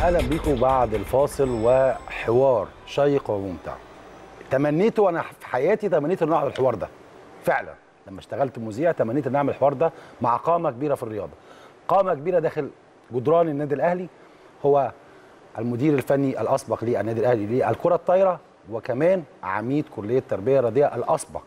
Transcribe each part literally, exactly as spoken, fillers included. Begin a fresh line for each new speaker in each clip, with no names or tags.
اهلا بيكم بعد الفاصل وحوار شيق وممتع. تمنيته وانا في حياتي، تمنيت ان اعمل الحوار ده فعلا. لما اشتغلت مذيع تمنيت ان اعمل الحوار ده مع قامه كبيره في الرياضه، قامه كبيره داخل جدران النادي الاهلي. هو المدير الفني الاسبق للنادي الاهلي للكره الطايره، وكمان عميد كليه التربيه الرياضيه الاسبق.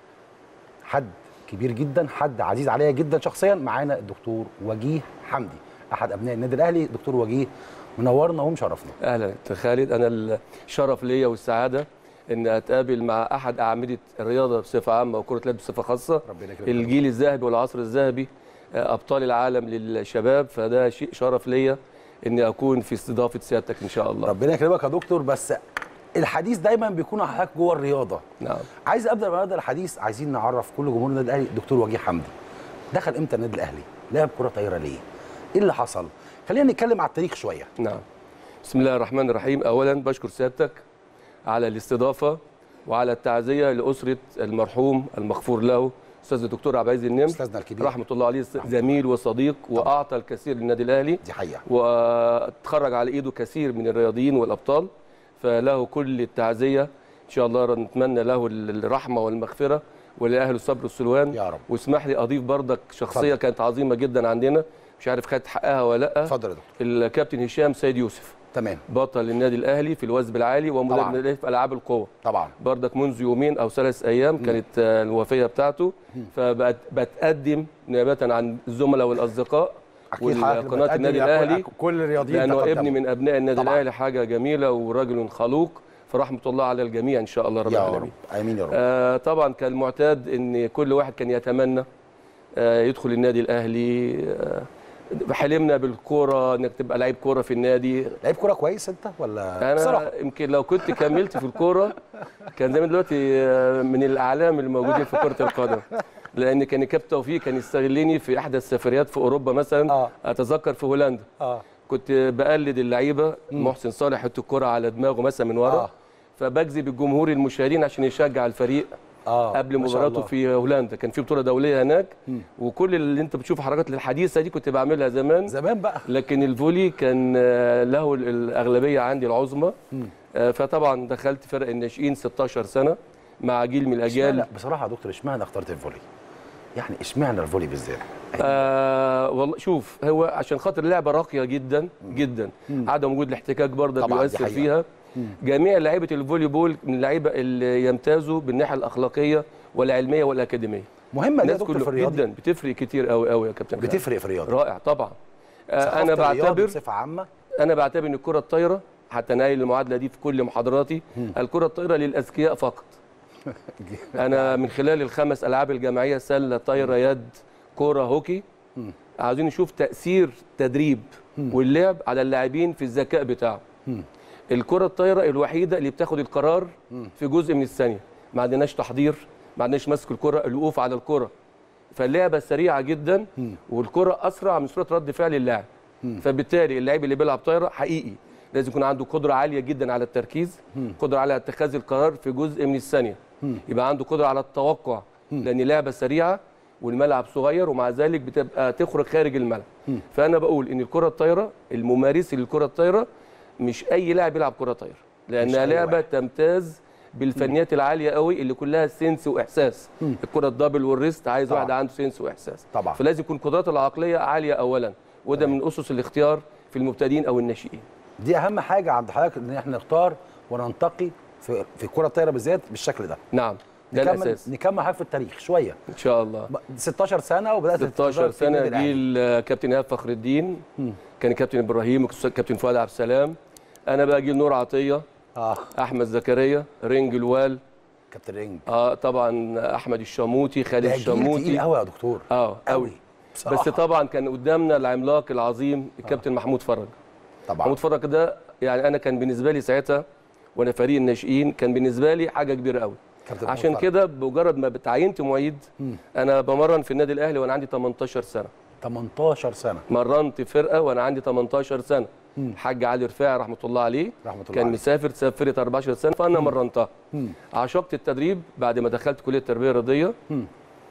حد كبير جدا، حد عزيز عليا جدا شخصيا. معانا الدكتور وجيه حمدي، احد ابناء النادي الاهلي. دكتور وجيه منورنا ومشرفنا.
اهلا خالد، انا الشرف ليا والسعاده ان اتقابل مع احد اعمده الرياضه بصفه عامه وكره اليد بصفه خاصه، الجيل الذهبي والعصر الذهبي، ابطال العالم للشباب. فده شيء شرف ليا اني اكون في استضافه سيادتك ان شاء الله.
ربنا يكرمك يا دكتور. بس الحديث دايما بيكون على حضرتك جوه الرياضه.
نعم.
عايز ابدا بهذا الحديث، عايزين نعرف كل جمهور النادي الاهلي دكتور وجيه حمدي دخل امتى النادي الاهلي؟ لعب كره طايره ليه؟ ايه اللي حصل؟ خلينا نتكلم على التاريخ شويه.
نعم. بسم الله الرحمن الرحيم. اولا بشكر سيادتك على الاستضافه وعلى التعزيه لاسره المرحوم المغفور له استاذ الدكتور عبد العزيز النمر،
استاذنا الكبير
رحمه الله عليه، زميل وصديق واعطى الكثير للنادي الاهلي.
دي حقيقه.
وتخرج على ايده كثير من الرياضيين والابطال، فله كل التعزيه ان شاء الله. نتمنى له الرحمه والمغفره ولاهل الصبر والسلوان
يا رب.
واسمح لي اضيف بردك شخصيه
فضل.
كانت عظيمه جدا عندنا، مش عارف خدت حقها ولا لا.
اتفضل يا دكتور.
الكابتن هشام سيد يوسف،
تمام،
بطل النادي الاهلي في الوثب العالي ومدرب النادي الاهلي في العاب القوه.
طبعا.
بردك منذ يومين او ثلاث ايام م. كانت الوفاه بتاعته، فبقت بتقدم نيابه عن الزملاء والاصدقاء وقناه النادي الاهلي
كل الرياضيين،
لانه ابني من ابناء النادي الاهلي، حاجه جميله ورجل خلوق، فرحمه الله على الجميع ان شاء الله رب العالمين.
امين يا رب.
آه طبعا كان المعتاد ان كل واحد كان يتمنى آه يدخل النادي الاهلي. آه حلمنا بالكوره انك تبقى لعيب كوره في النادي.
لعيب كوره كويس انت ولا؟
انا
بصراحة.
يمكن لو كنت كملت في الكوره كان زمان دلوقتي من الاعلام الموجودين في كره القدم، لان كان كابتن توفيق كان يستغلني في احدى السفريات في اوروبا مثلا.
آه.
اتذكر في هولندا آه. كنت بقلد اللعيبه، محسن صالح يحط الكوره على دماغه مثلا من ورا، آه. فبجذب الجمهور المشاهدين عشان يشجع الفريق آه. قبل مباراته في هولندا. كان في بطوله دوليه هناك، م. وكل اللي انت بتشوف حركات الحديثه دي كنت بعملها زمان
زمان بقى.
لكن الفولي كان له الاغلبيه عندي العظمى. فطبعا دخلت فرق الناشئين ستاشر سنه مع جيل من الاجيال.
لا بصراحه يا دكتور، اشمعنى اخترت الفولي؟ يعني اشمعنى الفولي بالذات؟
آه والله شوف، هو عشان خاطر اللعبه راقيه جدا جدا، عدم وجود الاحتكاك برضه بيؤثر فيها. مم. جميع لعيبه الفولي بول من اللعيبه اللي يمتازوا بالناحيه الاخلاقيه والعلميه والاكاديميه.
مهمه دي يا دكتور في الرياضه
جدا، بتفرق كتير قوي قوي يا كابتن.
بتفرق في الرياضه.
رائع طبعا. آه انا بعتبر
بصفه عامه
انا بعتبر ان الكره الطايره، حتى نايل المعادله دي في كل محاضراتي، مم. الكره الطايره للاذكياء فقط. انا من خلال الخمس العاب الجماعيه، سله، طايره، يد، كوره، هوكي، مم. عاوزين نشوف تاثير تدريب مم. واللعب على اللاعبين في الذكاء بتاعه. مم. الكره الطايره الوحيده اللي بتاخد القرار في جزء من الثانيه، ما عندناش تحضير، ما عندناش مسك الكره، الوقوف على الكره، فاللعبه سريعه جدا والكره اسرع من سرعه رد فعل اللاعب. فبالتالي اللاعب اللي بيلعب طايره حقيقي لازم يكون عنده قدره عاليه جدا على التركيز، قدره على اتخاذ القرار في جزء من الثانيه، يبقى عنده قدره على التوقع، لان لعبه سريعه والملعب صغير ومع ذلك بتبقى تخرج خارج الملعب. فانا بقول ان الكره الطايره، الممارس للكره الطايره مش اي لاعب يلعب كره طايره، لانها لعبه واحد. تمتاز بالفنيات العاليه قوي اللي كلها سنس واحساس. مم. الكره الدبل والريست عايز طبعا. واحد عنده سنس واحساس
طبعا،
فلازم يكون قدراته العقليه عاليه اولا، وده من اسس الاختيار في المبتدئين او الناشئين.
دي اهم حاجه عند حضرتك، ان احنا نختار وننتقي في في الكره الطايره بالذات بالشكل ده.
نعم، ده
نكمل
الاساس.
نكمل حاجه في التاريخ شويه
ان شاء الله.
ستاشر سنه وبدات
ستاشر سنه، جيل كابتن ايهاب فخر الدين، مم. كان كابتن ابراهيم وكابتن فؤاد عبد السلام. انا بقى جيل نور عطيه، آه. احمد زكريا، رينج الوال،
كابتن رينج،
اه طبعا احمد الشاموتي، خالد الشاموتي.
تقيل قوي يا دكتور.
اه قوي بس طبعا كان قدامنا العملاق العظيم الكابتن آه. محمود فرج.
طبعا
محمود فرج ده يعني انا كان بالنسبه لي ساعتها وانا فريق الناشئين كان بالنسبه لي حاجه كبيره قوي. عشان كده بمجرد ما اتعينت معيد، م. انا بمرن في النادي الاهلي وانا عندي تمنتاشر سنه.
تمنتاشر سنه
مرنت فرقه وانا عندي تمنتاشر سنه. الحاج علي رفاعي رحمه الله عليه
رحمة الله
كان
عليه.
مسافر، سافرت اربعتاشر سنه فانا مرنتها. عشقت التدريب بعد ما دخلت كليه التربيه الرياضيه،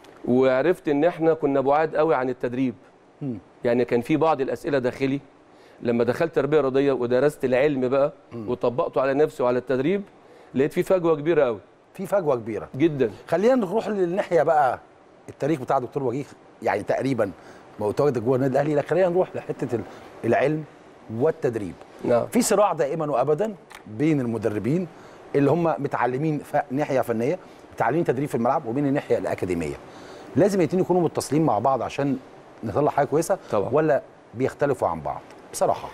وعرفت ان احنا كنا بعاد قوي عن التدريب. مم. يعني كان في بعض الاسئله داخلي لما دخلت تربيه رياضيه ودرست العلم بقى وطبقته على نفسي وعلى التدريب، لقيت في فجوه كبيره قوي.
في فجوه كبيره
جدا.
خلينا نروح للناحيه بقى التاريخ بتاع دكتور وجيه، يعني تقريبا متواجد جوه النادي الاهلي. لكن خلينا نروح لحته العلم والتدريب.
نعم.
في صراع دائما وابدا بين المدربين اللي هم متعلمين ناحيه فنيه، متعلمين تدريب في الملعب، وبين الناحيه الاكاديميه. لازم الاثنين يكونوا متصلين مع بعض عشان نطلع حاجه كويسه
طبعا.
ولا بيختلفوا عن بعض بصراحه؟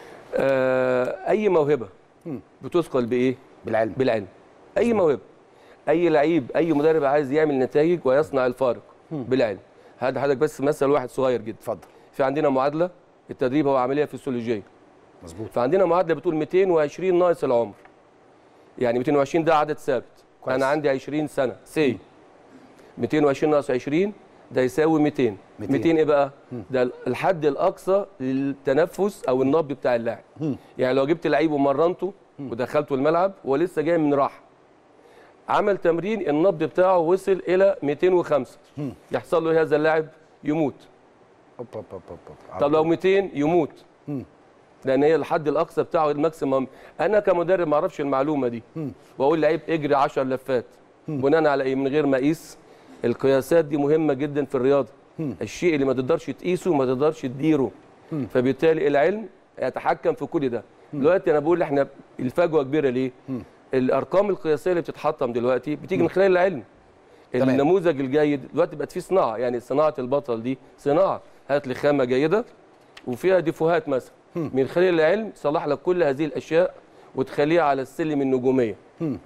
آه اي موهبه بتثقل بايه؟
بالعلم.
بالعلم. اي موهبه، اي لعيب، اي مدرب عايز يعمل نتائج ويصنع الفارق بالعلم. هذا حضرتك بس مثل واحد صغير جدا.
اتفضل.
في عندنا معادله، التدريب هو عمليه فسيولوجيه.
مظبوط.
فعندنا معادله بتقول مئتين وعشرين ناقص العمر. يعني مئتين وعشرين ده عدد ثابت.
كويس.
انا عندي عشرين سنه سي مئتين وعشرين ناقص عشرين ده يساوي مئتين. مئتين ايه بقى؟ ده الحد الاقصى للتنفس او النبض بتاع اللاعب. يعني لو جبت لعيب ومرنته ودخلته الملعب ولسه جاي من راحه، عمل تمرين النبض بتاعه وصل الى مئتين وخمسة، يحصل له هذا اللاعب يموت.
أوب أوب أوب أوب.
طب لو مئتين يموت، لان هي الحد الاقصى بتاعه الماكسيمم. انا كمدرب ما اعرفش المعلومه دي، واقول لعيب اجري عشر لفات بناء على ايه؟ من غير ما اقيس. القياسات دي مهمه جدا في الرياضه. الشيء اللي ما تقدرش تقيسه ما تقدرش تديره. فبالتالي العلم يتحكم في كل ده. دلوقتي انا بقول احنا الفجوه كبيره ليه؟ الارقام القياسيه اللي بتتحطم دلوقتي بتيجي من خلال العلم.
تمام.
النموذج الجيد دلوقتي بقت فيه صناعه، يعني صناعه البطل دي صناعه. هات لي خامه جيده وفيها ديفوهات مثلا، من خلال العلم تصلح لك كل هذه الاشياء وتخليها على السلم النجوميه.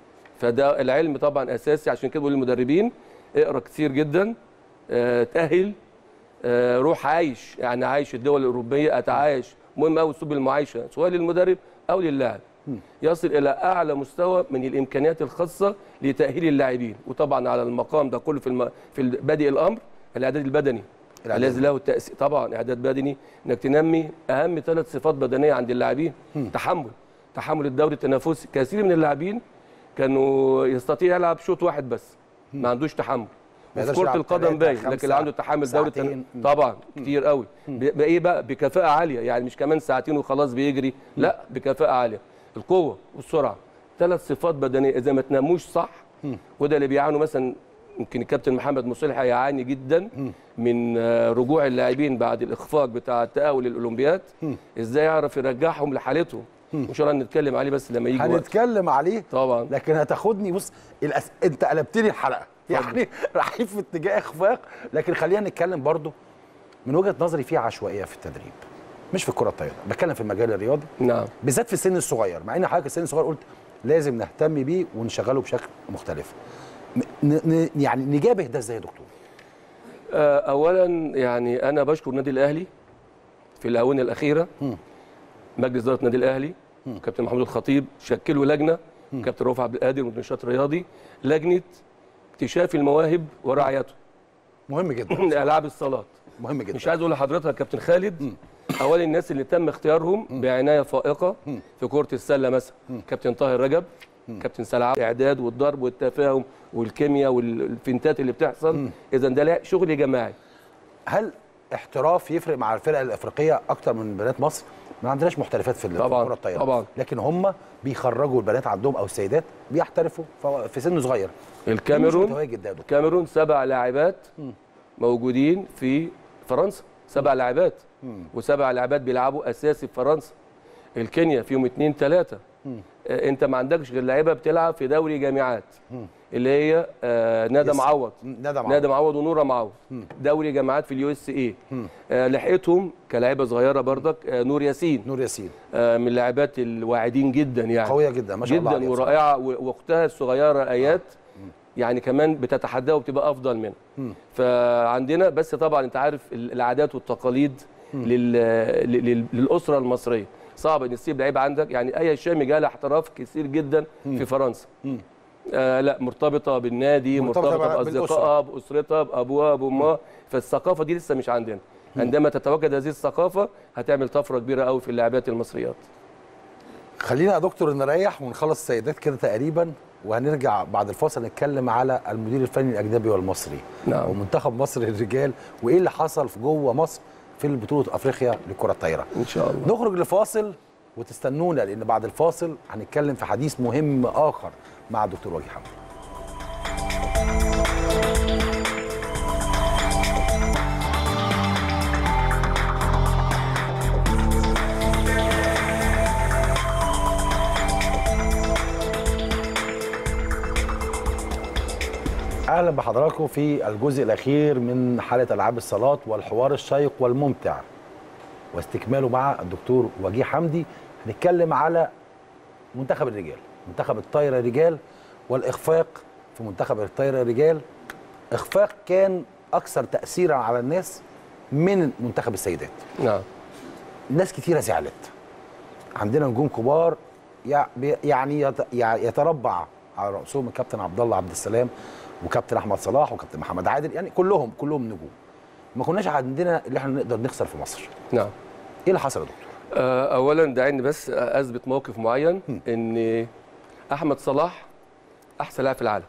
فده العلم طبعا اساسي. عشان كده بقول للمدربين اقرا كتير جدا، اه تاهل، اه روح عايش، يعني عايش الدول الاوروبيه، اتعايش. مهم قوي اسلوب المعايشه سواء للمدرب او للاعب، يصل الى اعلى مستوى من الامكانيات الخاصه لتاهيل اللاعبين. وطبعا على المقام ده كله في الم... في بادئ الامر الاعداد البدني الذي له التاثير. طبعا اعداد بدني، انك تنمي اهم ثلاث صفات بدنيه عند اللاعبين. تحمل تحمل الدوري التنافسي. كثير من اللاعبين كانوا يستطيع يلعب شوط واحد بس، ما عندوش تحمل. في كرة القدم باين، لكن اللي عنده تحمل دوري التن... طبعا كتير قوي. بايه بقى؟ بكفاءه عاليه، يعني مش كمان ساعتين وخلاص بيجري، لا بكفاءه عاليه. القوه والسرعه، ثلاث صفات بدنيه اذا ما تناموش صح، وده اللي بيعانوا. مثلا يمكن الكابتن محمد مصلح يعاني جدا من رجوع اللاعبين بعد الاخفاق بتاع التاهل للاولمبياد. ازاي يعرف يرجعهم لحالتهم؟ ان شاء الله نتكلم عليه بس لما يجي وقت.
هنتكلم عليه
طبعا،
لكن هتاخدني بص الأس... انت قلبت لي الحلقه يعني رايحين في اتجاه اخفاق. لكن خلينا نتكلم برضو من وجهه نظري في عشوائيه في التدريب، مش في الكره الطايره، بتكلم في المجال الرياضي.
نعم.
بالذات في السن الصغير، مع ان حضرتك السن الصغير قلت لازم نهتم بيه ونشغله بشكل مختلف. ن... ن... يعني نجابه ده ازاي يا دكتور؟
اولا يعني انا بشكر النادي الاهلي في الاونه الاخيره. م. مجلس اداره النادي الاهلي كابتن محمود الخطيب شكلوا لجنه، كابتن رؤوف عبد القادر والنشاط الرياضي، لجنه اكتشاف المواهب ورعايته.
مهم جدا.
العاب الصالات
مهم جدا.
مش عايز اقول لحضرتك يا كابتن خالد، م. اولا الناس اللي تم اختيارهم م. بعنايه فائقه م. في كره السله مثلا م. كابتن طاهر رجب، م. كابتن سلعاب، الاعداد والضرب والتفاهم والكيمياء والفنتات اللي بتحصل. اذا ده شغل جماعي.
هل احتراف يفرق مع الفرق الافريقيه اكتر من بنات مصر؟ ما عندناش محترفات في الكره الطايره
طبعا،
لكن هم بيخرجوا البنات عندهم او السيدات بيحترفوا في سن صغير.
الكاميرون الكاميرون سبع لاعبات موجودين في فرنسا، سبع لاعبات، وسبع لاعبات بيلعبوا اساسي في فرنسا. الكينيا فيهم اثنين ثلاثه. انت ما عندكش غير لعيبه بتلعب في دوري جامعات اللي هي آه ندى معوض
ندى معوض
ندى معوض ونوره معوض، دوري جامعات في اليو اس اي. آه لحقتهم كلاعيبه صغيره بردك آه نور ياسين
نور ياسين
آه من اللاعبات الواعدين جدا، يعني
قويه جدا ما شاء الله
جدا ورائعه. واختها الصغيره ايات آه. يعني كمان بتتحدى وبتبقى افضل منها. فعندنا بس طبعا انت عارف العادات والتقاليد لل... لل... للاسره المصريه صعب ان تسيب لعيب عندك. يعني اي شامي جالها احتراف كثير جدا في فرنسا. آه لا مرتبطه بالنادي، مرتبطه, مرتبطة باصدقائها، باسرتها، بابوها، بامها. فالثقافه دي لسه مش عندنا. عندما تتواجد هذه الثقافه هتعمل طفره كبيره قوي في اللاعبات المصريات.
خلينا يا دكتور نريح ونخلص السيدات كده تقريبا، وهنرجع بعد الفاصل نتكلم على المدير الفني الاجنبي والمصري.
نعم.
ومنتخب مصر للرجال وايه اللي حصل في جوه مصر في بطوله افريقيا لكره الطايره
ان شاء الله.
نخرج لفاصل وتستنونا، لان بعد الفاصل هنتكلم في حديث مهم اخر مع الدكتور وجيه حمدي. اهلا بحضراتكم في الجزء الاخير من حلقه العاب الصالات والحوار الشيق والممتع واستكماله مع الدكتور وجيه حمدي. هنتكلم على منتخب الرجال، منتخب الطايره رجال، والاخفاق في منتخب الطايره رجال. اخفاق كان اكثر تاثيرا على الناس من منتخب السيدات.
نعم.
ناس كثيره زعلت. عندنا نجوم كبار يعني يتربع على راسهم الكابتن عبد الله عبد السلام وكابتن احمد صلاح وكابتن محمد عادل، يعني كلهم كلهم نجوم. ما كناش عندنا اللي احنا نقدر نخسر في مصر.
نعم.
ايه اللي حصل يا دكتور؟
آه اولا دعيني بس اثبت موقف معين، م. ان احمد صلاح احسن لاعب في العالم.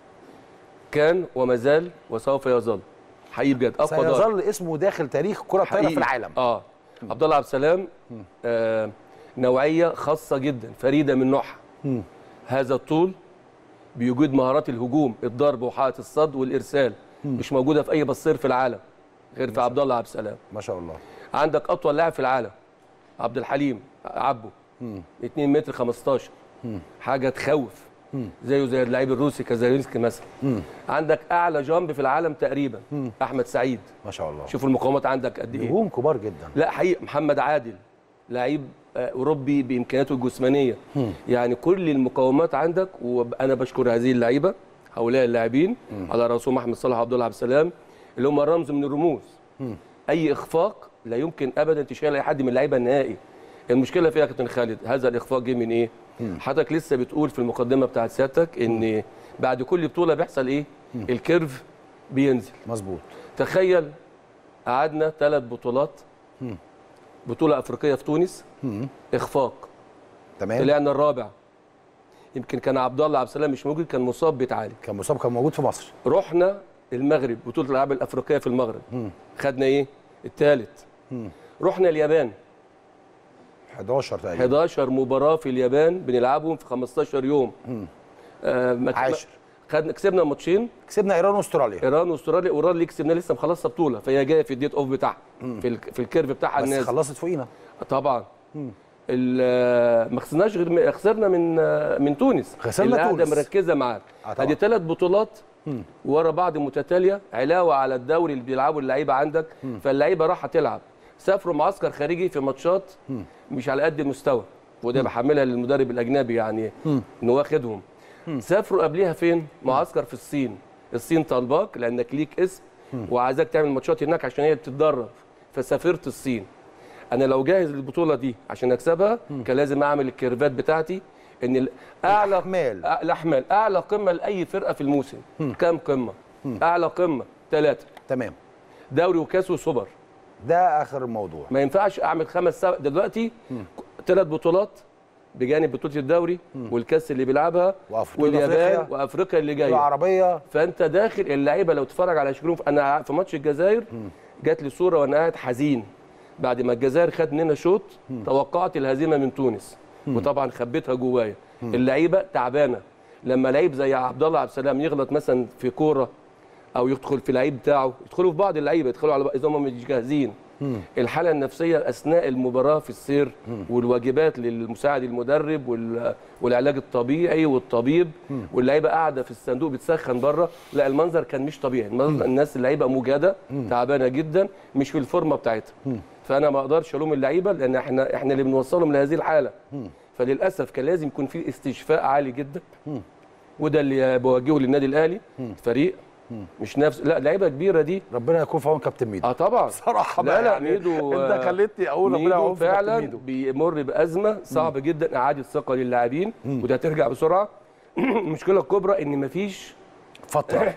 كان وما زال وسوف يظل. حقيقي بجد اقوى دار.
سيظل اسمه داخل تاريخ كرة الطايرة في العالم.
اه م. عبد الله عبد السلام آه نوعية خاصة جدا، فريدة من نوعها. هذا الطول بيوجد مهارات الهجوم، الضرب وحائط الصد والارسال، مم. مش موجوده في اي بصير في العالم غير في عبد الله عبد السلام.
ما شاء الله.
عندك اطول لاعب في العالم عبد الحليم عبو، مم. اتنين متر خمستاشر، مم. حاجه تخوف، مم. زيه زي اللعيب الروسي كازارينسكي مثلا. مم. عندك اعلى جامب في العالم تقريبا، مم. احمد سعيد.
ما شاء الله.
شوف المقاومات عندك قد ايه.
نجوم كبار جدا.
لا حقيقي. محمد عادل لعيب اوروبي بامكانياته الجسمانيه. هم. يعني كل المقومات عندك، وانا بشكر هذه اللعيبه، هؤلاء اللاعبين على راسهم احمد صلاح وعبد الله عبد السلام اللي هم رمز من الرموز. هم. اي اخفاق لا يمكن ابدا تشيل اي حد من اللعيبه النهائي. المشكله فيها يا كابتن خالد، هذا الاخفاق جه من ايه؟ هم. حضرتك لسه بتقول في المقدمه بتاعت سيادتك ان هم. بعد كل بطوله بيحصل ايه؟ هم. الكيرف بينزل.
مظبوط.
تخيل قعدنا ثلاث بطولات، هم. بطولة أفريقية في تونس، مم. إخفاق.
تمام.
طلعنا الرابع. يمكن كان عبد الله عبد السلام مش موجود، كان مصاب بيتعالج.
كان مصاب، كان موجود في مصر.
رحنا المغرب، بطولة الألعاب الأفريقية في المغرب. مم. خدنا إيه؟ الثالث. رحنا اليابان.
حداشر تقريبا.
حداشر مباراة في اليابان بنلعبهم في خمستاشر يوم.
آه عاشر.
خدنا كسبنا ماتشين.
كسبنا ايران واستراليا.
ايران واستراليا، وايران اللي كسبنا لسه مخلصه بطوله، فهي جايه في الديت اوف بتاعها، في في الكيرف بتاعها
الناس.
بس
خلصت فوقينا.
طبعا. ما خسرناش غير خسرنا من من تونس.
خسرنا تونس.
اللي مركزه معاك. ادي ثلاث بطولات ورا بعض متتاليه، علاوه على الدوري اللي بيلعبوا اللعيبه عندك، فاللعيبه راحه تلعب. سافروا معسكر خارجي في ماتشات مش على قد المستوى، وده بحملها للمدرب الاجنبي يعني انه واخدهم. سافروا قبليها فين؟ معسكر في الصين. الصين طالباك لانك ليك اسم وعايزاك تعمل ماتشات هناك عشان هي بتتدرب، فسافرت الصين. انا لو جاهز للبطوله دي عشان اكسبها كان لازم اعمل الكيرفات بتاعتي، ان اعلى
الاحمال
الاحمال اعلى قمه لاي فرقه في الموسم. كام قمه؟ اعلى قمه ثلاثه.
تمام.
دوري وكاس وسوبر.
ده اخر الموضوع.
ما ينفعش اعمل خمس سبع دلوقتي ثلاث بطولات بجانب بطوله الدوري مم. والكاس اللي بيلعبها واليابان وافريقيا اللي جايه
والعربيه.
فانت داخل اللعيبه لو تتفرج على شكلهم. انا في ماتش الجزائر جات لي صوره وانا قاعد حزين بعد ما الجزائر خد مننا شوط، توقعت الهزيمه من تونس مم. وطبعا خبيتها جوايا. اللعيبه تعبانه. لما لعيب زي عبد الله عبد السلام يغلط مثلا في كوره او يدخل في لعيب بتاعه، يدخلوا في بعض اللعيبه يدخلوا على اذا هم مش جاهزين. مم. الحاله النفسيه اثناء المباراه في السير، مم. والواجبات للمساعد المدرب والعلاج الطبيعي والطبيب، مم. واللعيبه قاعده في الصندوق بتسخن بره. لا المنظر كان مش طبيعي. المنظر الناس اللعيبه مجهده تعبانه جدا، مش في الفورمه بتاعتها. مم. فانا ما اقدرش الوم اللعيبه لان احنا احنا اللي بنوصلهم لهذه الحاله. مم. فللاسف كان لازم يكون في استشفاء عالي جدا. مم. وده اللي بوجهه للنادي الاهلي. مم. فريق مش نفس لا لعيبه كبيره دي.
ربنا يكون في عون كابتن ميدو.
اه طبعا
صراحه
لا لا
يعني
ميدو
انت خليتني اقول ربنا يعون في
كابتن ميدو. فعلا بيمر بازمه صعبه جدا، اعاده ثقه للاعبين، وده هترجع بسرعه. المشكله الكبرى ان مفيش
فتره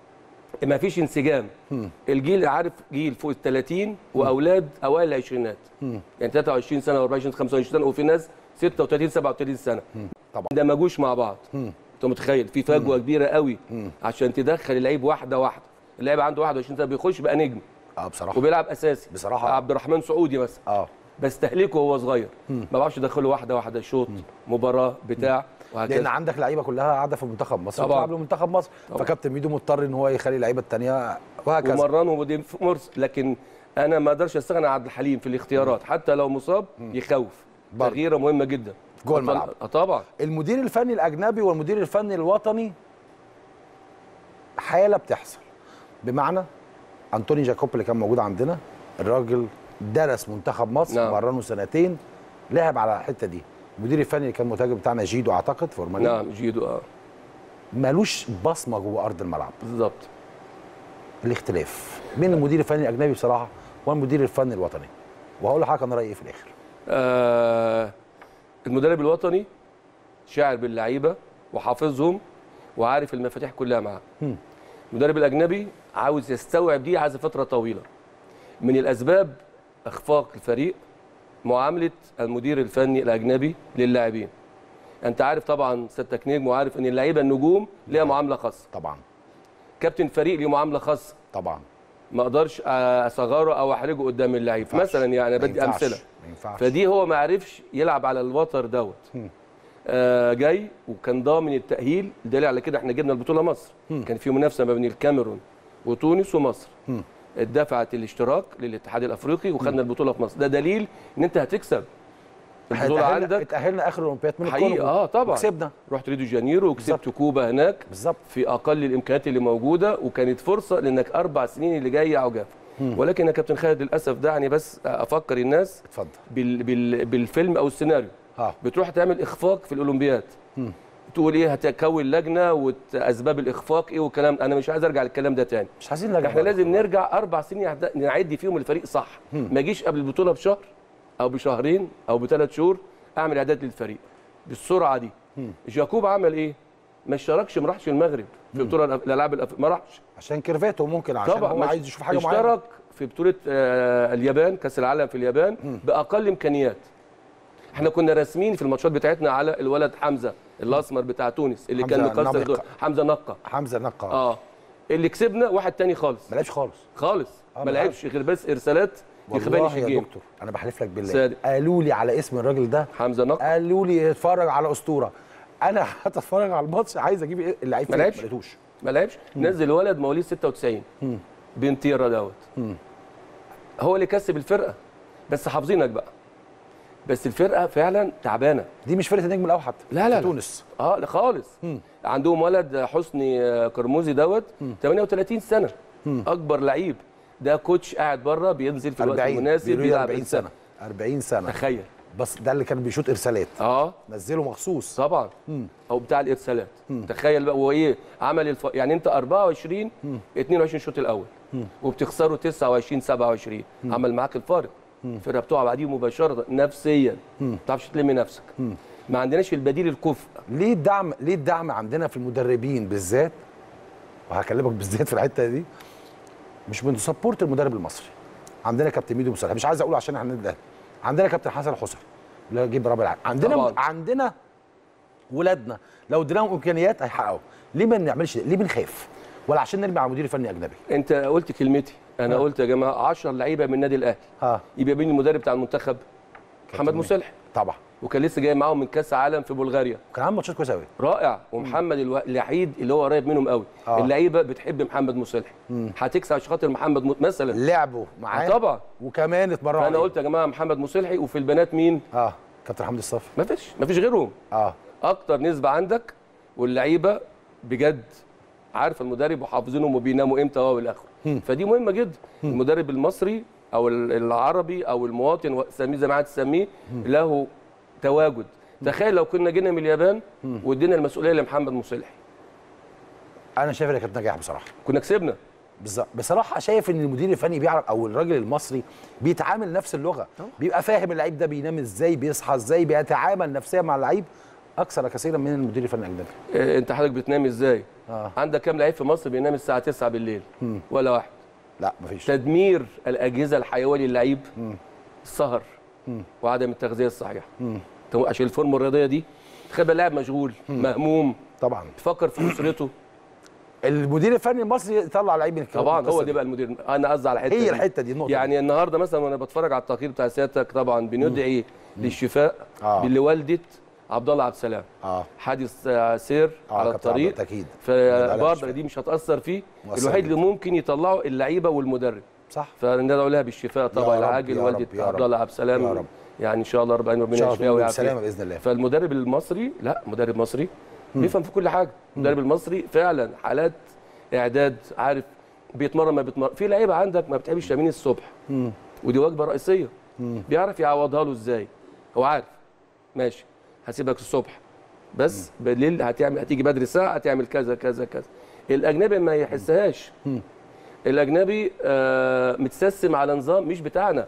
مفيش انسجام. مم. الجيل عارف جيل فوق ال ثلاثين واولاد اوائل العشرينات، يعني ثلاثة وعشرين سنه و24 سنه خمسة وعشرين سنه، وفي ناس ستة وثلاثين سبعة وثلاثين سنه. مم. طبعا ده ما جوش مع بعض. مم. انت متخيل في فجوه مم. كبيره قوي. مم. عشان تدخل اللعيب واحده واحده. اللعيب عنده واحد وعشرين سنه بيخش بقى نجم.
اه بصراحه
وبيلعب اساسي
بصراحه
عبد الرحمن سعودي مثلا
اه
بستهلكه وهو صغير، ما بعرفش ادخله واحده واحده شوط مباراه بتاع وهكذا.
لان عندك لعيبه كلها قاعده في منتخب مصر
طبعا
بتلعب لمنتخب مصر،
طبعا.
فكابتن ميدو مضطر ان هو يخلي اللعيبه الثانيه وهكذا
ومرنهم ودي مرس، لكن انا ما اقدرش استغنى عن عبد الحليم في الاختيارات حتى لو مصاب يخوف.
برضه.
تغييره مهمه جدا
جوه الملعب.
اه طبعا.
المدير الفني الاجنبي والمدير الفني الوطني حاله بتحصل، بمعنى انطوني جاكوب اللي كان موجود عندنا، الراجل درس منتخب مصر،
نعم.
مرنه سنتين، لعب على الحته دي. المدير الفني اللي كان متواجد بتاعنا جيدو اعتقد فورمالين،
نعم جيدو اه
مالوش بصمه جوه ارض الملعب.
بالظبط.
الاختلاف بين المدير الفني الاجنبي بصراحه والمدير الفني الوطني، وهقول لحضرتك انا رايي ايه في الاخر.
آه المدرب الوطني شاعر باللعيبه وحافظهم وعارف المفاتيح كلها معاه. المدرب الاجنبي عاوز يستوعب دي، عايز فتره طويله. من الاسباب اخفاق الفريق معامله المدير الفني الاجنبي للاعبين. انت عارف طبعا سيادتك نجم وعارف ان اللعيبه النجوم ليها معامله خاصه.
طبعا.
كابتن فريق ليه معامله خاصه.
طبعا.
ما اقدرش اصغره او احرجه قدام اللعيب مثلا، يعني انا بدي امثله.
ما ينفعش.
فدي هو ما عرفش يلعب على الوتر دوت. آه جاي وكان ضامن التاهيل، دليل على كده احنا جبنا البطوله مصر. م. كان في منافسه ما بين الكاميرون وتونس ومصر. م. دفعت الاشتراك للاتحاد الافريقي وخدنا البطوله في مصر. ده دليل ان انت هتكسب البطوله عندك.
اتاهلنا اخر الاولمبياد من
الكونغو اه طبعا
وكسبنا،
رحت ريو دي جانيرو وكسبت كوبا هناك
بالظبط
في اقل الامكانيات اللي موجوده، وكانت فرصه لانك اربع سنين اللي جايه عجاف. ولكن يا كابتن خالد للاسف دعني بس افكر الناس
اتفضل
بال بال بالفيلم او السيناريو. ها. بتروح تعمل اخفاق في الاولمبياد، م. تقول ايه هتكون لجنه واسباب الاخفاق ايه والكلام. انا مش عايز ارجع للكلام ده تاني،
مش عايزين نرجع.
احنا لازم نرجع اربع سنين نعد فيهم الفريق صح. م. ما اجيش قبل البطوله بشهر او بشهرين او بثلاث شهور اعمل اعداد للفريق بالسرعه دي. م. جاكوب عمل ايه؟ ما اشتركش، ما راحش المغرب في بطوله الالعاب الأف... ما راحش
عشان كيرفاته، ممكن عشان طبعا هو عايز يشوف حاجه معينه.
اشترك في بطوله آه اليابان، كاس العالم في اليابان م. باقل امكانيات. احنا كنا راسمين في الماتشات بتاعتنا على الولد حمزه الاسمر بتاع تونس اللي كان مكسر دول. حمزه نقه
حمزه نقه
اه اللي كسبنا واحد تاني خالص،
ما لعبش خالص
خالص آه ما لعبش غير بس ارسالات
والله يا
الجيم.
دكتور انا بحلف لك بالله
صادق.
قالوا لي على اسم الراجل ده
حمزه نقه،
قالوا لي اتفرج على اسطوره. انا حتى اتفرج على الماتش عايز اجيب اللعيب
ما لعبش
ما لقيتوش
ما لعبش نزل ولد مواليد ستة وتسعين بنتيرا دوت هو اللي كسب الفرقه، بس حافظينك بقى. بس الفرقه فعلا تعبانه.
دي مش فرقه النجم الاوحد
لا لا
في تونس
اه لا خالص. مم. عندهم ولد حسني قرموزي دوت ثمانية وثلاثين سنه، مم. اكبر لعيب. ده كوتش قاعد بره بينزل في الوقت المناسب بيلعب
أربعين سنه أربعين سنه
تخيل.
بس ده اللي كان بيشوط ارسالات
اه
نزله مخصوص
طبعا. مم. او بتاع الارسالات. مم. تخيل بقى هو ايه عمل الف... يعني انت أربعة وعشرين مم. اثنين وعشرين شوط الاول مم. وبتخسره تسعة وعشرين سبعة وعشرين مم. عمل معاك الفارق. الفرقه بتقع بعديه مباشره نفسيا ما تعرفش تلم نفسك. مم. ما عندناش البديل الكفء.
ليه الدعم ليه الدعم عندنا في المدربين بالذات، وهكلمك بالذات في الحته دي، مش بنسبورت المدرب المصري. عندنا كابتن ميدو مصالح، مش عايز اقول عشان احنا ده، عندنا كابتن حسن الحسري اللي جيب رابع العالم، عندنا طبعا. عندنا ولادنا لو اديناهم امكانيات هيحققوا. ليه ما بنعملش ده؟ ليه بنخاف؟ ولا عشان نرمي على مدير فني اجنبي؟
انت قلت كلمتي، انا ها. قلت يا جماعه عشرة لعيبه من النادي الاهلي ها يبقى مين المدرب بتاع المنتخب؟ محمد مصلحي
طبعا،
وكان لسه جاي معاهم من كاس عالم في بلغاريا،
كان عامل ماتشات كويسه قوي
رائع. ومحمد الوحيد اللي هو قريب منهم قوي. آه. اللعيبه بتحب محمد مصلحي، هتكسب عشان خاطر محمد م... مثلا
لعبوا معاه
طبعا
وكمان اتمرنوا.
انا قلت يا جماعه محمد مصلحي. وفي البنات مين؟
اه كابتن حمدي الصافي.
مفيش مفيش غيرهم. اه اكتر نسبه عندك، واللعيبه بجد عارف المدرب وحافظينهم وبيناموا امتى وهو الاخر. فدي مهمه جدا. هم. المدرب المصري او العربي او المواطن سميه زي ما عايز تسميه له تواجد. تخيل لو كنا جينا من اليابان وادينا المسؤوليه لمحمد مصلحي،
انا شايف انها كانت نجاح بصراحه،
كنا كسبنا.
بالظبط. بصراحه شايف ان المدير الفني بيعرف او الراجل المصري بيتعامل نفس اللغه، بيبقى فاهم اللعيب ده بينام ازاي، بيصحى ازاي، بيتعامل نفسيا مع اللعيب اكثر كثيرا من المدير الفني الاجنبي.
إيه انت حضرتك بتنام ازاي؟ آه. عندك كام لعيب في مصر بينام الساعه تسعة بالليل؟ مم. ولا واحد.
لا مفيش.
تدمير الاجهزه الحيويه للعيب، السهر مم. وعدم التغذيه الصحيحه. مم. عشان الفورمه الرياضيه دي تخلي اللاعب مشغول، مم. مهموم
طبعا،
تفكر في اسرته.
المدير الفني المصري يطلع لعيب من الكوره.
طبعا هو دي بقى المدير، انا قصدي على الحته
هي
دي.
الحته دي النقطه
يعني
دي.
النهارده مثلا وانا بتفرج على التقرير بتاع سيادتك طبعا بندعي للشفاء
آه.
لوالده عبد الله عبد السلام.
اه
حادث آه، سير
آه
على
كابتن
الطريق،
عبد اكيد
فبرضه دي مش هتاثر فيه.
مؤثر
الوحيد
جدا.
اللي ممكن يطلعه اللعيبه والمدرب،
صح.
فندعو لها بالشفاء طبعا
يا رب،
العاجل
يا
والده
رب، يا
عبد
رب.
الله عبد السلام.
يا رب.
يعني ان شاء الله ربنا
ان
ربنا
شاء
يشفيه
الله
ويعافيه.
بالسلامه باذن الله.
فالمدرب المصري لا مدرب مصري بيفهم في كل حاجه. المدرب المصري فعلا حالات اعداد، عارف بيتمرن ما بيتمرن. في لعيبه عندك ما بتحبش تمرين الصبح،
مم.
ودي وجبه رئيسيه،
مم.
بيعرف يعوضها له ازاي. هو عارف ماشي هسيبك الصبح بس مم. بالليل هتعمل، هتيجي بدري ساعه هتعمل كذا كذا كذا. الاجنبي ما يحسهاش.
مم.
الاجنبي آه متسيستم على نظام مش بتاعنا.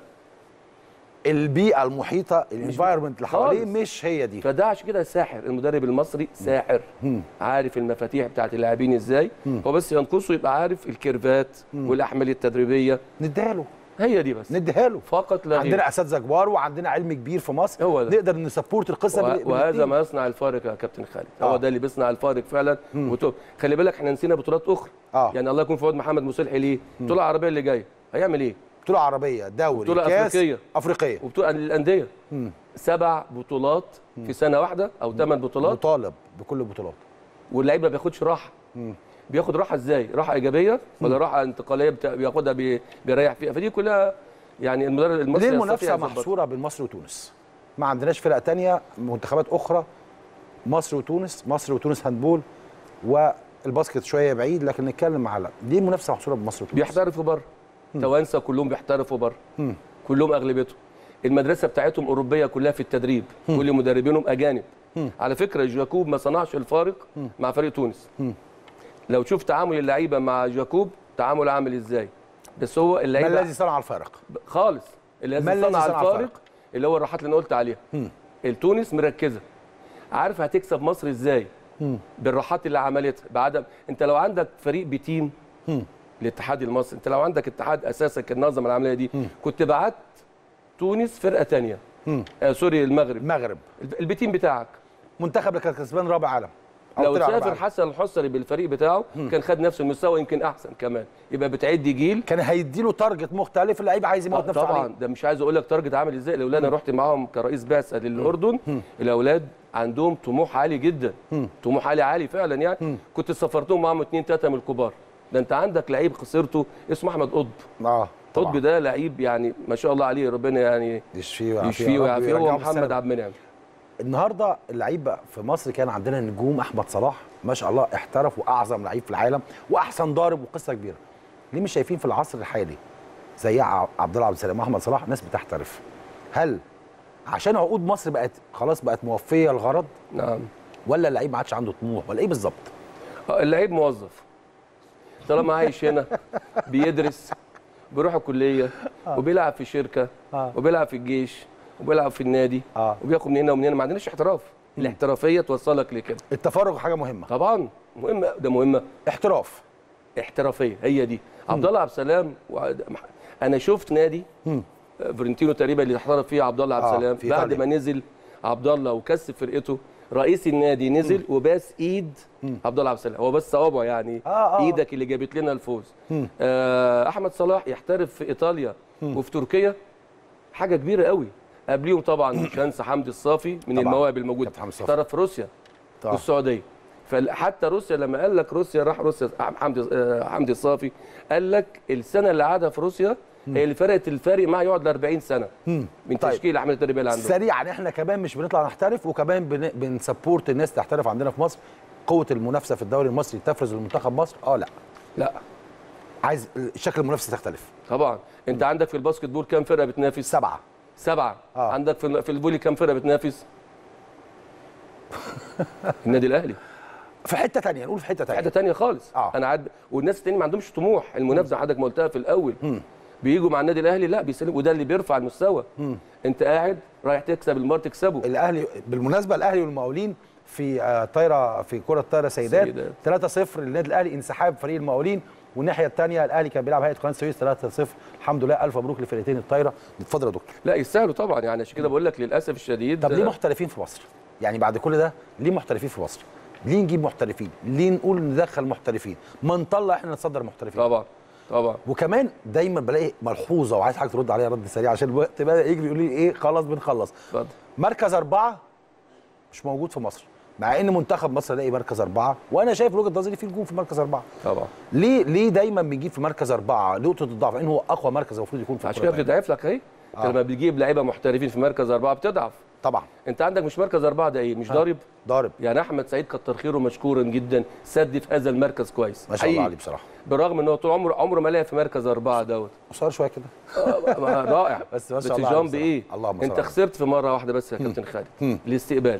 البيئه المحيطه الانفايرمنت اللي حواليه مش هي دي.
فده عشان كده ساحر. المدرب المصري ساحر،
مم.
عارف المفاتيح بتاعت اللاعبين ازاي.
مم.
هو بس ينقصه يبقى عارف الكيرفات
مم.
والاحمال التدريبيه.
نديها له،
هي دي بس
نديها له
فقط لا غير.
عندنا اساتذه كبار وعندنا علم كبير في مصر،
هو ده.
نقدر نسبورت القصه
وه-
بال-
وهذا
بالاتنين.
ما يصنع الفارق يا كابتن خالد.
آه.
هو ده اللي بيصنع الفارق فعلا. وتو... خلي بالك احنا نسينا بطولات اخرى.
آه.
يعني الله يكون في عون محمد مسلحي ليه؟ البطوله العربيه اللي جايه هيعمل ايه؟
بطوله عربيه، دوري،
بطولة
كاس
أفريقية.
افريقيه،
وبطوله للانديه سبع بطولات في سنه واحده او ثمان بطولات،
مطالب بكل البطولات.
واللعيب ما بياخدش راحه. بياخد راحه ازاي؟ راحه ايجابيه ولا راحه انتقاليه بتا... بياخدها بي... بيريح فيها؟ فدي كلها يعني المدرب المصري
ليه
يستطيع
المنافسه
يظبط.
محصوره بين مصر وتونس؟ ما عندناش فرق تانية، منتخبات اخرى، مصر وتونس، مصر وتونس هاندبول، والباسكت شويه بعيد، لكن نتكلم على ليه المنافسه محصوره بمصر وتونس؟
بيحترفوا بره. توانسه كلهم بيحترفوا بره، كلهم اغلبيتهم. المدرسه بتاعتهم اوروبيه كلها في التدريب، كل مدربينهم اجانب. على فكره جاكوب ما صنعش الفارق مع فريق تونس. لو تشوف تعامل اللعيبه مع جاكوب تعامل عامل ازاي، بس هو
ما
اللعيبه
الذي صنع الفارق؟
خالص اللي
ما
لازم
الذي
صنع
صنع
الفارق
الفارق؟
اللي هو الراحات اللي انا قلت عليها. التونس مركزه، عارف هتكسب مصر ازاي بالراحات اللي عملتها. بعدم انت لو عندك فريق بتيم الاتحاد المصري، انت لو عندك اتحاد اساسا كان نظم العمليه دي كنت بعت تونس فرقه ثانيه. آه سوري المغرب.
المغرب
البتيم بتاعك
منتخب اللي كان كسبان رابع عالم، أو
لو
طلع رابع
سافر
عالم.
حسن الحصري بالفريق بتاعه كان خد نفس المستوى يمكن احسن كمان. يبقى بتعد جيل
كان هيديله تارجت مختلف، اللعيب عايز يموت نفسه
طبعا
عليه.
ده مش عايز اقول لك تارجت عامل ازاي. الاولاد انا رحت معاهم كرئيس بعثه للاردن، الاولاد عندهم طموح عالي جدا، طموح عالي عالي فعلا. يعني كنت سافرتهم معاهم اثنين ثلاثه من الكبار. ده انت عندك لعيب خسرته اسمه احمد قطب.
اه
قطب ده لعيب يعني ما شاء الله عليه، ربنا يعني
يشفيه ويعافيه
يشفيه ويعافيه. هو محمد
عبد
عبد المنعم.
النهارده اللعيب في مصر كان عندنا نجوم، احمد صلاح ما شاء الله احترف واعظم لعيب في العالم واحسن ضارب وقصه كبيره. ليه مش شايفين في العصر الحالي زي ع- عبد الله عبد السلام واحمد صلاح ناس بتحترف؟ هل عشان عقود مصر بقت خلاص بقت موفيه الغرض،
نعم،
ولا اللعيب ما عادش عنده طموح، ولا ايه بالظبط؟
آه، اللعيب موظف طالما عايش هنا بيدرس بيروح الكليه وبيلعب في شركه
آه.
وبيلعب في الجيش وبيلعب في النادي
آه.
وبياخد من هنا ومن هنا. ما عندناش احتراف. الاحترافيه توصلك لكده.
التفرغ حاجه مهمه.
طبعا مهمه، ده مهمه.
احتراف.
احترافيه هي دي. عبد الله عبد السلام و... انا شفت نادي فرنتينو تقريبا اللي احترف فيه عبد الله عبد
آه،
السلام
في
بعد
إيطاليا.
ما نزل عبد الله وكسب فرقته، رئيس النادي نزل وباس ايد عبد الله عبد السلام. هو بس صوابعه يعني
آه، آه.
ايدك اللي جابت لنا الفوز. آه احمد صلاح يحترف في ايطاليا وفي تركيا، حاجه كبيره قوي. قبليهم طبعا مش هنسى حمدي الصافي من
طبعاً.
المواهب الموجوده،
كابتن حمدي الصافي.
احترف في روسيا
طبعاً.
والسعوديه. فحتى روسيا لما قال لك روسيا راح روسيا، حمدي آه، حمدي الصافي قال لك السنه اللي قعدها في روسيا هي اللي فرقت الفارق معاه يقعد ل أربعين سنه من
طيب.
تشكيل احمد التدريبيه اللي عنده.
سريعا، احنا كمان مش بنطلع نحترف، وكمان بن... بنسبورت الناس تحترف عندنا في مصر. قوه المنافسه في الدوري المصري تفرز لمنتخب مصر؟ اه لا،
لا
عايز شكل المنافسه تختلف.
طبعا. انت عندك في الباسكت بول كام فرقه بتنافس؟
سبعه.
سبعه.
آه.
عندك في في الفولي كام فرقه بتنافس؟ النادي الاهلي
في حته ثانيه، نقول في حته ثانيه.
حته ثانيه خالص.
آه.
انا عاد والناس التانيين ما عندهمش طموح. المنافسه حضرتك ما قلتها في الاول، بيجوا مع النادي الاهلي لا بيسلموا، وده اللي بيرفع المستوى. انت قاعد رايح تكسب المار تكسبه.
الاهلي بالمناسبه، الاهلي والمقاولين في آه، طايره، في كره طايره سيدات
سيدات.
ثلاثة صفر للنادي الاهلي، انسحاب فريق المقاولين. والناحيه الثانيه الاهلي كان بيلعب هيئه قناه السويس ثلاثة صفر. الحمد لله، الف مبروك لفرقتين الطايره. اتفضل يا دكتور.
لا يستاهلوا طبعا، يعني عشان كده بقول لك للاسف الشديد.
طب ليه محترفين في مصر؟ يعني بعد كل ده ليه محترفين في مصر؟ ليه نجيب محترفين؟ ليه نقول ندخل محترفين؟ ما نطلع احنا نصدر محترفين.
طبعا طبعا.
وكمان دايما بلاقي ملحوظه وعايز حضرتك ترد عليها رد سريع عشان الوقت بدا يجري، يقول لي ايه خلاص بنخلص.
اتفضل.
مركز اربعه مش موجود في مصر، مع ان منتخب مصر الاقي مركز اربعه، وانا شايف وجهه نظري في نجوم في مركز اربعه.
طبعا.
ليه ليه دايما بنجيب في مركز اربعه نقطه الضعف؟ لان هو اقوى مركز المفروض يكون في
عشان كده بتضعف لك اهي. انت لما بتجيب لعيبه محترفين في مركز اربعه بتضعف.
طبعا.
انت عندك مش مركز اربعه ده ايه؟ مش ضارب؟
ضارب.
يعني احمد سعيد كتر خيره مشكورا جدا، سد في هذا المركز كويس.
ما شاء الله عليه بصراحه.
بالرغم ان هو طول عمره عمره ما لعب في مركز اربعه دوت.
قصير شويه كده.
رائع.
بس ما شاء الله.
بس جامب ايه؟
اللهم
انت خسرت في مره واحده بس يا كابتن خالد. الاستقبال.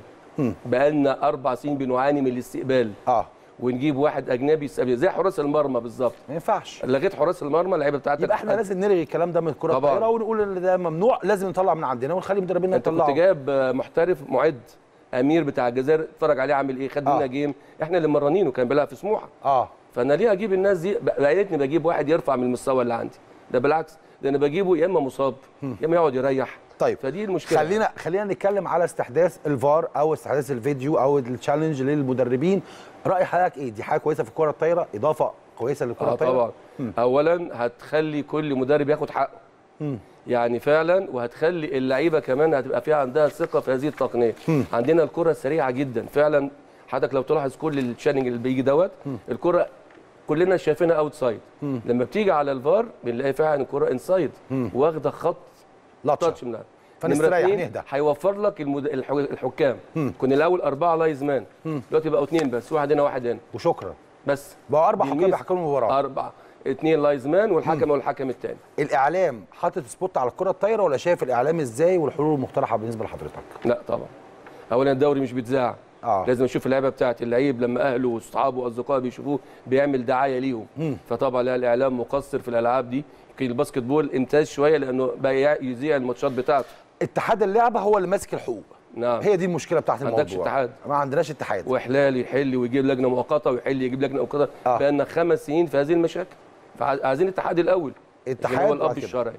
بقالنا اربع سنين بنعاني من الاستقبال.
اه
ونجيب واحد اجنبي يستقبل زي حراس المرمى بالظبط.
ما ينفعش.
لغيت حراس المرمى اللعيبه بتاعتك.
يبقى احنا لازم نلغي الكلام ده من الكره الطايره ونقول ان ده ممنوع، لازم نطلع من عندنا ونخلي مدربينا يطلعوا.
انت كنت جايب محترف معد امير بتاع الجزائر، اتفرج عليه عامل ايه، خد منا آه. جيم، احنا اللي مرنينه، كان بيلعب في سموحه.
اه
فانا ليه اجيب الناس دي؟ بقيتني بجيب واحد يرفع من المستوى اللي عندي، ده بالعكس، ده انا بجيبه يا اما مصاب يا اما يقعد يريح.
طيب
فدي المشكله.
خلينا خلينا نتكلم على استحداث الفار او استحداث الفيديو او التشالنج للمدربين. راي حضرتك ايه؟ دي حاجه كويسه في الكره الطايره، اضافه كويسه للكره
آه
الطايره؟
طبعا. م. اولا هتخلي كل مدرب ياخد حقه. م. يعني فعلا، وهتخلي اللعيبه كمان هتبقى فيها عندها ثقه في هذه التقنيه. م. عندنا الكره سريعه جدا فعلا. حضرتك لو تلاحظ كل التشالنج اللي بيجي دوت الكره كلنا شايفينها اوت سايد، لما بتيجي على الفار بنلاقي فعلا الكره انسايد واخده خط
تاتش من فنستريح نهدى.
هيوفر لك المد... الحكام. كنا الاول اربعه لايز مان، دلوقتي بقوا اثنين بس، واحد هنا واحد هنا
وشكرا.
بس
بقوا اربع حكام بيحكموا المباراه.
اربعه، اثنين لايز مان والحكم والحكم الثاني.
الاعلام حاطط سبوت على الكره الطايره ولا شايف الاعلام ازاي والحلول المقترحه بالنسبه لحضرتك؟
لا طبعا. اولا الدوري مش بيتذاع. آه. لازم اشوف اللعيبه بتاعت اللعيب لما اهله واصحابه واصدقائه بيشوفوه بيعمل دعايه ليهم. مم. فطبعا لا، الاعلام مقصر في الالعاب دي. يمكن الباسكت بول امتاز شويه لانه بقى يذيع الماتشات بتاعته. اتحاد اللعبه هو اللي ماسك الحقوق. نعم.
هي دي المشكله بتاعت الموضوع. ما
عندكش اتحاد.
ما عندناش اتحاد.
واحلال يحل ويجيب لجنه مؤقته ويحل يجيب لجنه مؤقته. آه. بقالنا خمس سنين في هذه المشاكل. فعايزين اتحاد الاول.
اتحاد
هو الاب الشرعي.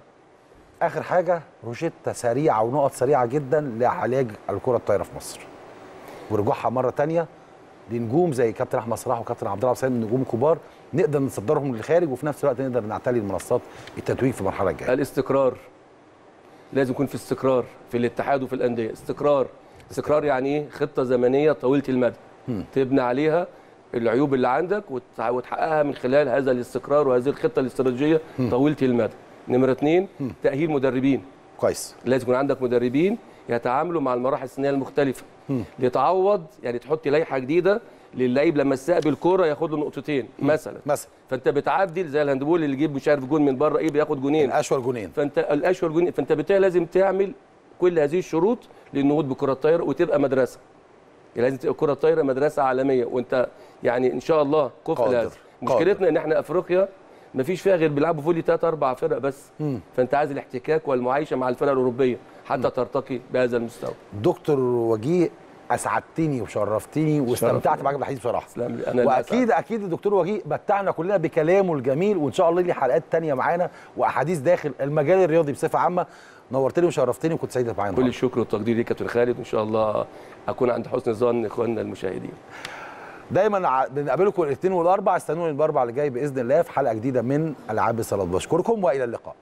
اخر حاجه روشته سريعه ونقط سريعه جدا لعلاج الكره الطايره في مصر. ورجوعها مره ثانيه لنجوم زي كابتن احمد صلاح وكابتن عبد الله حسين، نجوم كبار نقدر نصدرهم للخارج وفي نفس الوقت نقدر نعتلي المنصات التتويج في المرحله الجايه.
الاستقرار لازم يكون في استقرار في الاتحاد وفي الانديه. استقرار استقرار يعني ايه؟ خطه زمنيه طويله المدى م. تبني عليها العيوب اللي عندك وتحققها من خلال هذا الاستقرار وهذه الخطه الاستراتيجيه م. طويله المدى. نمره اثنين م. تاهيل مدربين
كويس.
لازم يكون عندك مدربين يتعاملوا مع المراحل السنيه المختلفه لتعوض، يعني تحط لائحه جديده للعيب لما يستقبل كوره ياخد له نقطتين مثلا
مثلا
فانت بتعدل زي الهاندبول اللي يجيب مش عارف جون من بره ايه بياخد جونين،
الاشول جونين،
فانت الاشول جونين، فانت بالتالي لازم تعمل كل هذه الشروط للنهوض بالكره الطايره وتبقى مدرسه. يعني لازم تبقى الكره الطايره مدرسه عالميه، وانت يعني ان شاء الله كفء لهذا. مشكلتنا ان احنا افريقيا ما فيش فيها غير بيلعبوا فولي ثلاث اربع فرق بس. مم. فانت عايز الاحتكاك والمعايشه مع الفرق الاوروبيه حتى مم. ترتقي بهذا المستوى.
دكتور وجيه اسعدتني وشرفتني واستمتعت معاك بالحديث بصراحه.
تسلم لي. انا
واكيد اكيد الدكتور وجيه متعنا كلنا بكلامه الجميل، وان شاء الله ليه حلقات ثانيه معانا واحاديث داخل المجال الرياضي بصفه عامه. نورتني وشرفتني وكنت سعيد معانا.
كل الشكر والتقدير ليك يا كابتن خالد، وان شاء الله اكون عند حسن ظن اخواننا المشاهدين.
دايما بنقابلكم الاثنين والاربع، استنوني الاربع اللي جاي باذن الله في حلقه جديده من العاب الصالات. بشكركم والى اللقاء.